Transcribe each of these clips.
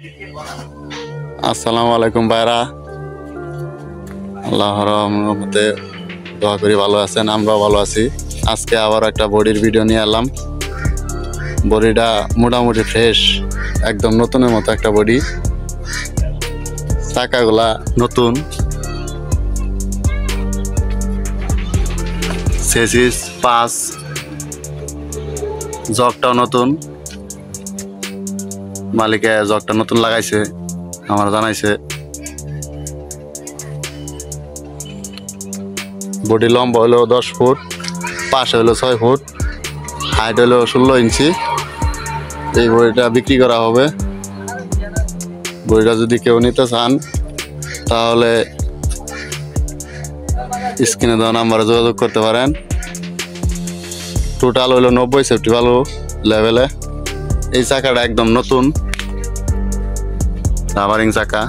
আসসালামু আলাইকুম ভাইরা, আল্লাহর রহমতে দোয়া করি ভালো আছেন, আমরাও ভালো আছি। আজকে আবার একটা বডির ভিডিও নিয়ে এলাম। বডিটা মোটামুটি ফ্রেশ, একদম নতুনের মতো একটা বডি। চাকাগুলা নতুন, চেসিস 5, জগটাও নতুন। মালিকে জগটা নতুন লাগাইছে, আমার জানাইছে। বডি লম্বা হলো 10 ফুট, পাশে হলো 6 ফুট, হাইট হলো 16 ইঞ্চি। এই বডিটা বিক্রি করা হবে। বডিটা যদি কেউ নিতে চান তাহলে স্ক্রিনে দেওয়া নাম্বারে যোগাযোগ করতে পারেন। টোটাল হলো 90 সেফটি ভালো লেভেলে। এই চাকাটা একদম নতুন, রাবারিং চাকা।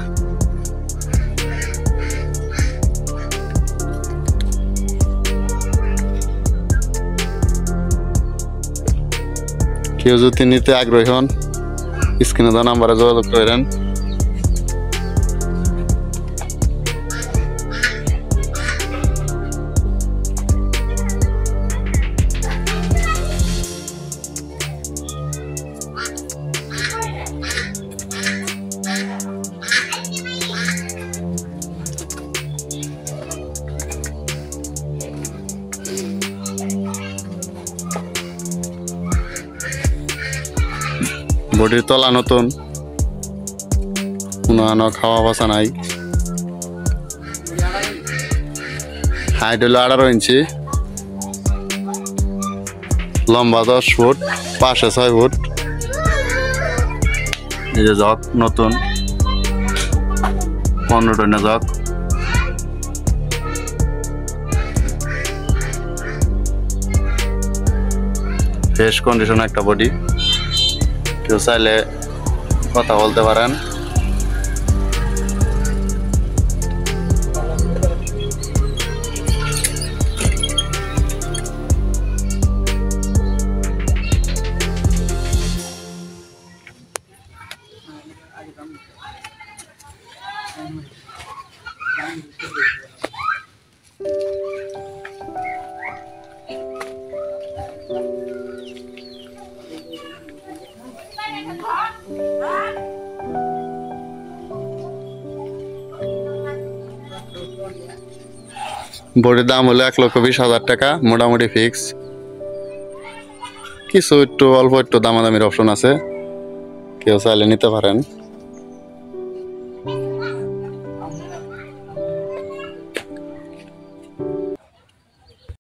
কেউ যদি নিতে আগ্রহী হন স্ক্রিনে দেওয়া নাম্বারে যোগাযোগ করেন। বডির তলা নতুন, কোনো খাওয়া বাসা নাই। হাইট হলো 18 ইঞ্চি, লম্বা 10 ফুট, পাশে 6 ফুট। এই যে জগ নতুন 15 টনের জগ। ফ্রেশ কন্ডিশন একটা বডি। কেউ চাইলে কথা বলতে পারেন। বডির দাম হলো 1,20,000 টাকা, মোটামুটি ফিক্স। কিছু একটু অল্প একটু দামাদামির অপশন আছে, কেউ চাইলে নিতে পারেন।